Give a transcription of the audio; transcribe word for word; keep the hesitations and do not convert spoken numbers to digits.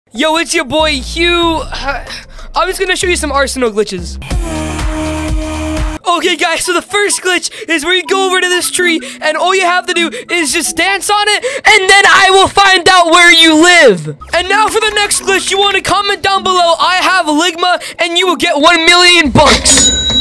Yo, it's your boy Hugh. I'm just gonna show you some Arsenal glitches. Okay, guys, so the first glitch is where you go over to this tree, and all you have to do is just dance on it, and then I will find out where you live. And now for the next glitch, you want to comment down below, I have Ligma, and you will get one million bucks.